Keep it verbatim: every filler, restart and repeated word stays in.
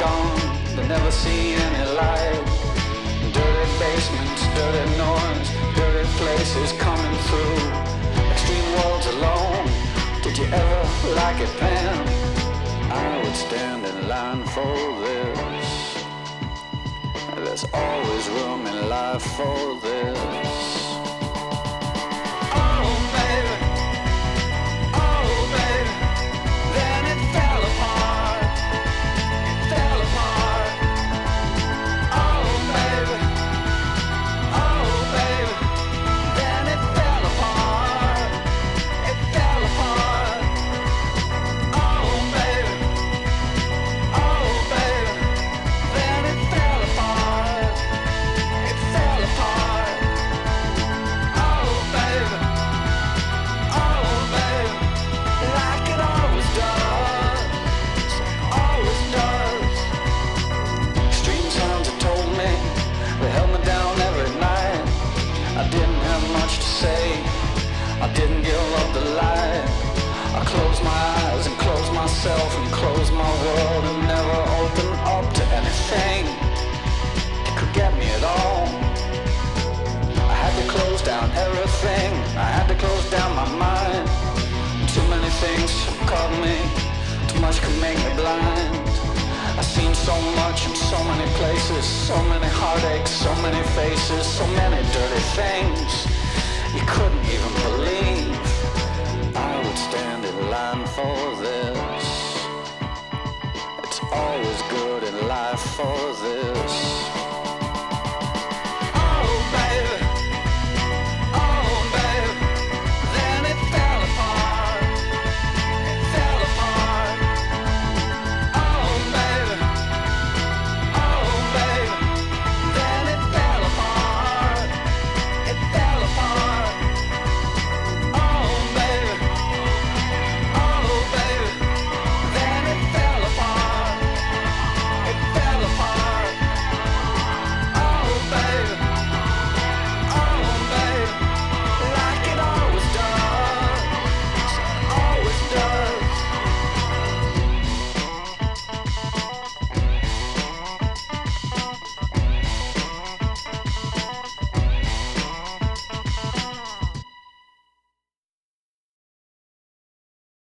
gone, they never see any light. Dirty basements, dirty noise, dirty places coming through. Extreme worlds alone, did you ever like it, Pam? I would stand in line for this. There's always room in life for this. And close my world and never open up to anything that could get me at all. I had to close down everything. I had to close down my mind. Too many things caught me. Too much could make me blind. I've seen so much in so many places, so many heartaches, so many faces, so many dirty things you couldn't even believe. I would stand in line for this. Always good in life for this.